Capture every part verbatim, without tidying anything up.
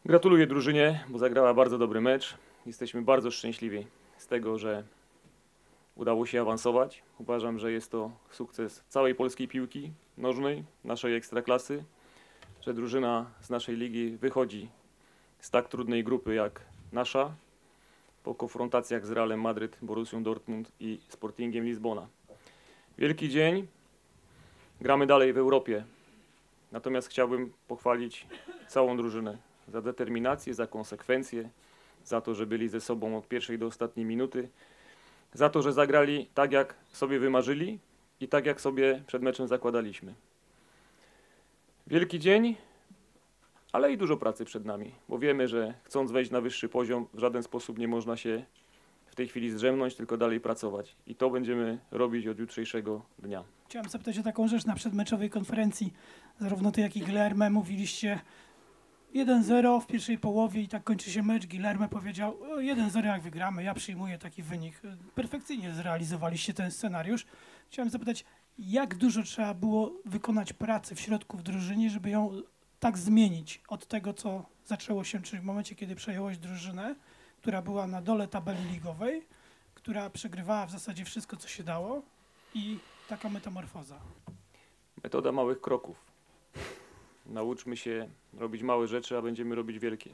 Gratuluję drużynie, bo zagrała bardzo dobry mecz. Jesteśmy bardzo szczęśliwi z tego, że udało się awansować. Uważam, że jest to sukces całej polskiej piłki nożnej, naszej ekstraklasy, że drużyna z naszej ligi wychodzi z tak trudnej grupy jak nasza po konfrontacjach z Realem Madryt, Borussią Dortmund i Sportingiem Lizbona. Wielki dzień. Gramy dalej w Europie. Natomiast chciałbym pochwalić całą drużynę za determinację, za konsekwencję, za to, że byli ze sobą od pierwszej do ostatniej minuty, za to, że zagrali tak, jak sobie wymarzyli i tak, jak sobie przed meczem zakładaliśmy. Wielki dzień, ale i dużo pracy przed nami, bo wiemy, że chcąc wejść na wyższy poziom, w żaden sposób nie można się w tej chwili zdrzemnąć, tylko dalej pracować. I to będziemy robić od jutrzejszego dnia. Chciałem zapytać o taką rzecz na przedmeczowej konferencji. Zarówno ty, jak i Guilherme mówiliście jeden zero w pierwszej połowie i tak kończy się mecz. Guilherme powiedział jeden zero jak wygramy, ja przyjmuję taki wynik. Perfekcyjnie zrealizowaliście ten scenariusz. Chciałem zapytać, jak dużo trzeba było wykonać pracy w środku w drużynie, żeby ją tak zmienić od tego, co zaczęło się, czyli w momencie, kiedy przejąłeś drużynę, która była na dole tabeli ligowej, która przegrywała w zasadzie wszystko, co się dało i taka metamorfoza. Metoda małych kroków. Nauczmy się robić małe rzeczy, a będziemy robić wielkie.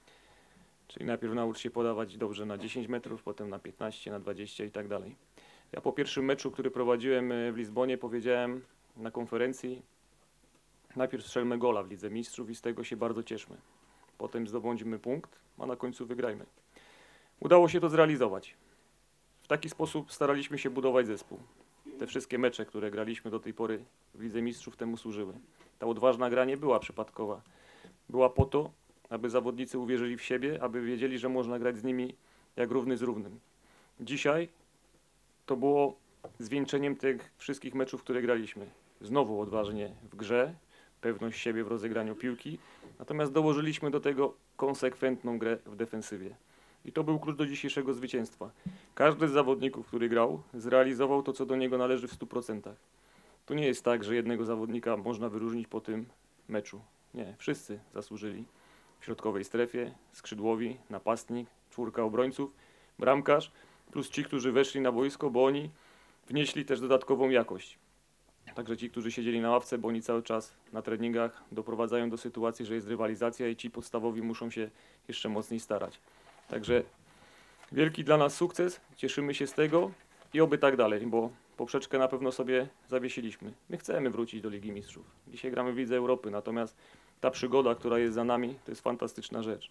Czyli najpierw naucz się podawać dobrze na dziesięć metrów, potem na piętnaście, na dwadzieścia i tak dalej. Ja po pierwszym meczu, który prowadziłem w Lizbonie, powiedziałem na konferencji: najpierw strzelmy gola w Lidze Mistrzów i z tego się bardzo cieszmy. Potem zdobądźmy punkt, a na końcu wygrajmy. Udało się to zrealizować. W taki sposób staraliśmy się budować zespół. Te wszystkie mecze, które graliśmy do tej pory w Lidze Mistrzów, temu służyły. Ta odważna gra nie była przypadkowa. Była po to, aby zawodnicy uwierzyli w siebie, aby wiedzieli, że można grać z nimi jak równy z równym. Dzisiaj to było zwieńczeniem tych wszystkich meczów, które graliśmy. Znowu odważnie w grze, pewność siebie w rozegraniu piłki, natomiast dołożyliśmy do tego konsekwentną grę w defensywie. I to był klucz do dzisiejszego zwycięstwa. Każdy z zawodników, który grał, zrealizował to, co do niego należy w stu procentach. To nie jest tak, że jednego zawodnika można wyróżnić po tym meczu. Nie, wszyscy zasłużyli. W środkowej strefie, skrzydłowi, napastnik, czwórka obrońców, bramkarz, plus ci, którzy weszli na boisko, bo oni wnieśli też dodatkową jakość. Także ci, którzy siedzieli na ławce, bo oni cały czas na treningach doprowadzają do sytuacji, że jest rywalizacja i ci podstawowi muszą się jeszcze mocniej starać. Także wielki dla nas sukces, cieszymy się z tego i oby tak dalej, bo poprzeczkę na pewno sobie zawiesiliśmy. My chcemy wrócić do Ligi Mistrzów. Dzisiaj gramy w Lidze Europy, natomiast ta przygoda, która jest za nami, to jest fantastyczna rzecz.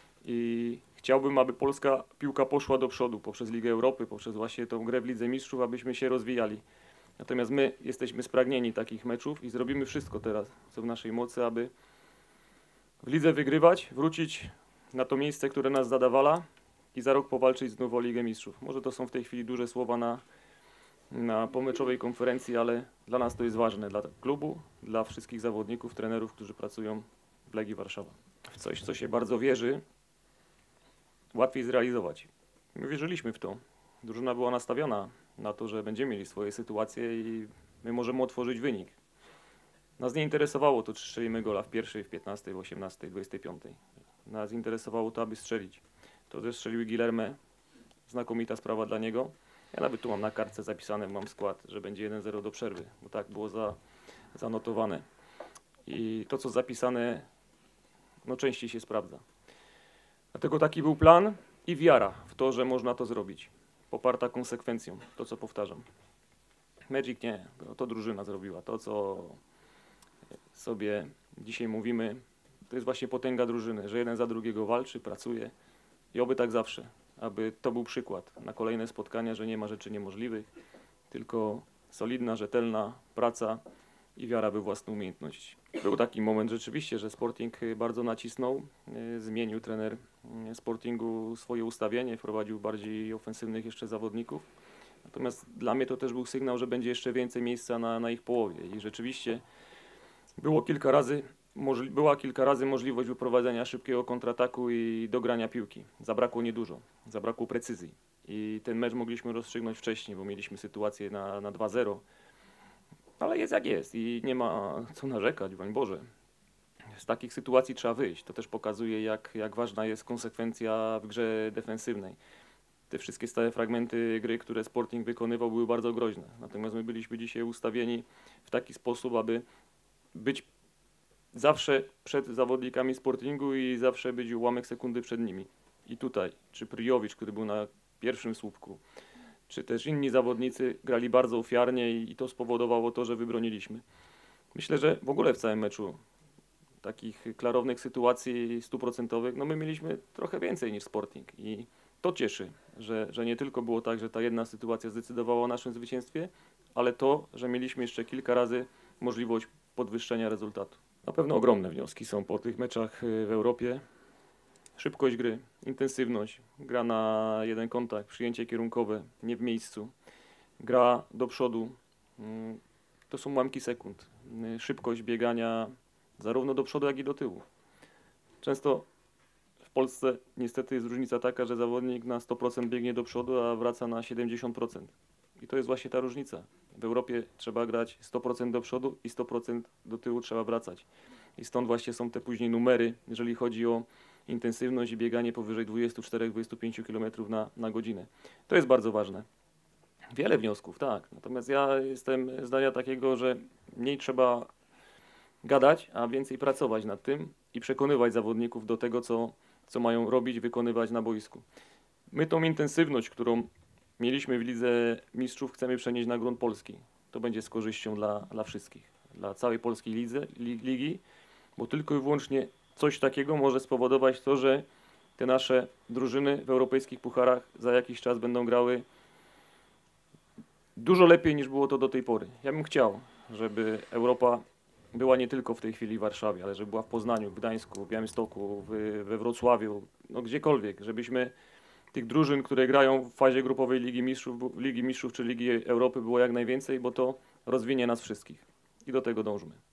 I chciałbym, aby polska piłka poszła do przodu poprzez Ligę Europy, poprzez właśnie tą grę w Lidze Mistrzów, abyśmy się rozwijali. Natomiast my jesteśmy spragnieni takich meczów i zrobimy wszystko teraz, co w naszej mocy, aby w lidze wygrywać, wrócić na to miejsce, które nas zadawala i za rok powalczyć znów o Ligę Mistrzów. Może to są w tej chwili duże słowa na, na pomeczowej konferencji, ale dla nas to jest ważne, dla klubu, dla wszystkich zawodników, trenerów, którzy pracują w Legii Warszawa. W coś, co się bardzo wierzy, łatwiej zrealizować. My wierzyliśmy w to. Drużyna była nastawiona na to, że będziemy mieli swoje sytuacje i my możemy otworzyć wynik. Nas nie interesowało to, czy strzelimy gola w pierwszej, w piętnastej, w osiemnastej, w dwudziestej piątej. Nas interesowało to, aby strzelić. To, że strzelił Guilherme, znakomita sprawa dla niego. Ja nawet tu mam na kartce zapisane, mam skład, że będzie jeden zero do przerwy, bo tak było za, zanotowane. I to, co zapisane, no częściej się sprawdza. Dlatego taki był plan i wiara w to, że można to zrobić. Poparta konsekwencją, to co powtarzam. Magic nie, to, to drużyna zrobiła. To, co sobie dzisiaj mówimy, to jest właśnie potęga drużyny, że jeden za drugiego walczy, pracuje i oby tak zawsze, aby to był przykład na kolejne spotkania, że nie ma rzeczy niemożliwych, tylko solidna, rzetelna praca i wiara we własne umiejętności. Był taki moment rzeczywiście, że Sporting bardzo nacisnął, zmienił trener Sportingu swoje ustawienie, wprowadził bardziej ofensywnych jeszcze zawodników. Natomiast dla mnie to też był sygnał, że będzie jeszcze więcej miejsca na, na ich połowie i rzeczywiście było kilka razy, możli, była kilka razy możliwość wyprowadzenia szybkiego kontrataku i dogrania piłki. Zabrakło niedużo, zabrakło precyzji i ten mecz mogliśmy rozstrzygnąć wcześniej, bo mieliśmy sytuację na, na dwa zero. Ale jest jak jest i nie ma co narzekać, broń Boże. z takich sytuacji trzeba wyjść. To też pokazuje, jak, jak ważna jest konsekwencja w grze defensywnej. Te wszystkie stałe fragmenty gry, które Sporting wykonywał, były bardzo groźne. Natomiast my byliśmy dzisiaj ustawieni w taki sposób, aby być zawsze przed zawodnikami Sportingu i zawsze być ułamek sekundy przed nimi. I tutaj, czy Pryjowicz, który był na pierwszym słupku, czy też inni zawodnicy grali bardzo ofiarnie i, i to spowodowało to, że wybroniliśmy. Myślę, że w ogóle w całym meczu takich klarownych sytuacji stuprocentowych, no my mieliśmy trochę więcej niż Sporting i to cieszy, że, że nie tylko było tak, że ta jedna sytuacja zdecydowała o naszym zwycięstwie, ale to, że mieliśmy jeszcze kilka razy możliwość podwyższenia rezultatu. Na pewno ogromne wnioski są po tych meczach w Europie. Szybkość gry, intensywność, gra na jeden kontakt, przyjęcie kierunkowe, nie w miejscu, gra do przodu. To są ułamki sekund. Szybkość biegania zarówno do przodu, jak i do tyłu. Często w Polsce niestety jest różnica taka, że zawodnik na sto procent biegnie do przodu, a wraca na siedemdziesiąt procent. I to jest właśnie ta różnica. W Europie trzeba grać sto procent do przodu i sto procent do tyłu trzeba wracać. I stąd właśnie są te później numery, jeżeli chodzi o intensywność i bieganie powyżej dwadzieścia cztery do dwudziestu pięciu kilometrów na, na godzinę. To jest bardzo ważne. Wiele wniosków, tak. Natomiast ja jestem zdania takiego, że mniej trzeba gadać, a więcej pracować nad tym i przekonywać zawodników do tego, co, co mają robić, wykonywać na boisku. My tą intensywność, którą mieliśmy w Lidze Mistrzów, chcemy przenieść na grunt polski. To będzie z korzyścią dla, dla wszystkich, dla całej polskiej lidze, li, ligi, bo tylko i wyłącznie coś takiego może spowodować to, że te nasze drużyny w europejskich pucharach za jakiś czas będą grały dużo lepiej niż było to do tej pory. Ja bym chciał, żeby Europa była nie tylko w tej chwili w Warszawie, ale żeby była w Poznaniu, w Gdańsku, w Białymstoku, w, we Wrocławiu, no gdziekolwiek, żebyśmy tych drużyn, które grają w fazie grupowej Ligi Mistrzów, Ligi Mistrzów czy Ligi Europy było jak najwięcej, bo to rozwinie nas wszystkich i do tego dążmy.